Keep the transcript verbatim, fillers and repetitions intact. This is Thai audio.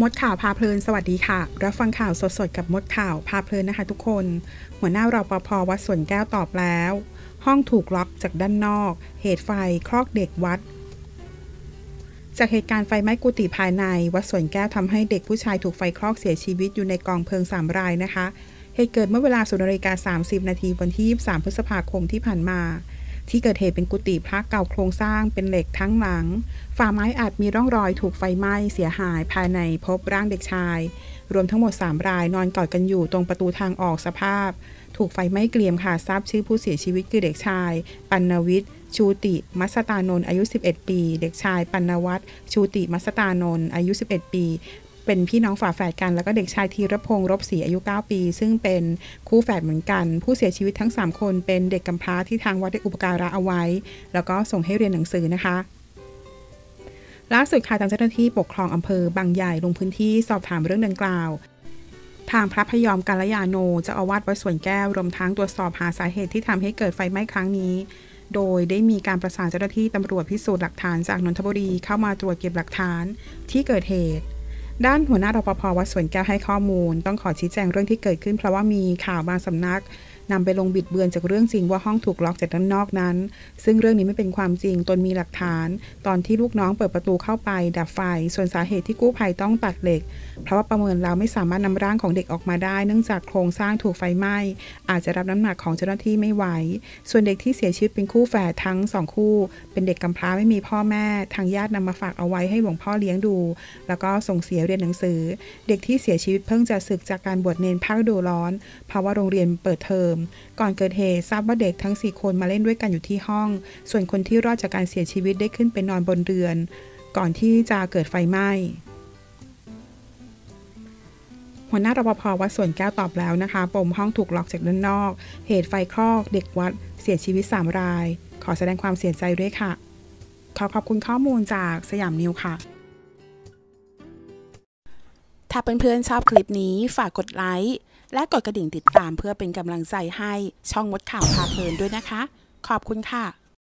มดข่าวพาเพลินสวัสดีค่ะรับฟังข่าวสดๆกับมดข่าวพาเพลินนะคะทุกคนหัวหน้ารปภ.วัดสวนแก้วตอบแล้วห้องถูกล็อกจากด้านนอกเหตุไฟคลอกเด็กวัดจากเหตุการณ์ไฟไหม้กุฏิภายในวัดสวนแก้วทำให้เด็กผู้ชายถูกไฟคลอกเสียชีวิตอยู่ในกองเพลิงสามรายนะคะเหตุเกิดเมื่อเวลา ศูนย์นาฬิกาสามสิบนาทีวันที่ยี่สิบสามพฤษภาคมที่ผ่านมาที่เกิดเหตุเป็นกุฏิพระเก่าโครงสร้างเป็นเหล็กทั้งหลังฝาไม้อาจมีร่องรอยถูกไฟไหม้เสียหายภายในพบร่างเด็กชายรวมทั้งหมดสามรายนอนกอดกันอยู่ตรงประตูทางออกสภาพถูกไฟไหม้เกรียมค่ะทราบชื่อผู้เสียชีวิตคือเด็กชายปัณณวิทย์ชูติมัสตานนท์อายุสิบเอ็ดปีเด็กชายปัณณวัฒน์ชูติมัสตานนท์อายุสิบเอ็ดปีเป็นพี่น้องฝาแฝดกันแล้วก็เด็กชายธีรพงษ์รบศรีอายุเก้าปีซึ่งเป็นคู่แฝดเหมือนกันผู้เสียชีวิตทั้งสามคนเป็นเด็กกำพร้าที่ทางวัดได้อุปการะเอาไว้แล้วก็ส่งให้เรียนหนังสือนะคะล่าสุดค่ะทางเจ้าหน้าที่ปกครองอำเภอบางใหญ่ลงพื้นที่สอบถามเรื่องดังกล่าวทางพระพยอมกัลยาโนเจ้าอาวาสวัดสวนแก้วรวมทั้งตรวจสอบหาสาเหตุที่ทำให้เกิดไฟไหม้ครั้งนี้โดยได้มีการประสานเจ้าหน้าที่ตำรวจพิสูจน์หลักฐานจากนนทบุรีเข้ามาตรวจเก็บหลักฐานที่เกิดเหตุด้านหัวหน้ารปภ.วัดสวนแก้วให้ข้อมูลต้องขอชี้แจงเรื่องที่เกิดขึ้นเพราะว่ามีข่าวบางสำนักนำไปลงบิดเบือนจากเรื่องจริงว่าห้องถูกล็อกจากด้านนอกนั้นซึ่งเรื่องนี้ไม่เป็นความจริงตนมีหลักฐานตอนที่ลูกน้องเปิดประตูเข้าไปดับไฟส่วนสาเหตุที่กู้ภัยต้องตัดเหล็กเพราะว่าประเมินแล้วไม่สามารถนำร่างของเด็กออกมาได้เนื่องจากโครงสร้างถูกไฟไหม้อาจจะรับน้ำหนักของเจ้าหน้าที่ไม่ไหวส่วนเด็กที่เสียชีวิตเป็นคู่แฝดทั้งสองคู่เป็นเด็กกำพร้าไม่มีพ่อแม่ทางญาตินำมาฝากเอาไว้ให้หลวงพ่อเลี้ยงดูแล้วก็ส่งเสียเรียนหนังสือเด็กที่เสียชีวิตเพิ่งจะศึกจากการบวชเนรภาคฤดูร้อนเพราะว่าโรงเรียนเปิดเทอมก่อนเกิดเหตุทราบว่าเด็กทั้งสี่คนมาเล่นด้วยกันอยู่ที่ห้องส่วนคนที่รอดจากการเสียชีวิตได้ขึ้นไปนอนบนเรือนก่อนที่จะเกิดไฟไหม้หัวหน้ารปภ.วัดสวนแก้วตอบแล้วนะคะปมห้องถูกล็อกจากด้านนอกเหตุไฟคลอกเด็กวัดเสียชีวิตสามรายขอแสดงความเสียใจด้วยค่ะขอขอบคุณข้อมูลจากสยามนิวค่ะถ้าเพื่อนๆชอบคลิปนี้ฝากกดไลค์และกดกระดิ่งติดตามเพื่อเป็นกำลังใจให้ช่องมดข่าวพาเพลินด้วยนะคะขอบคุณค่ะ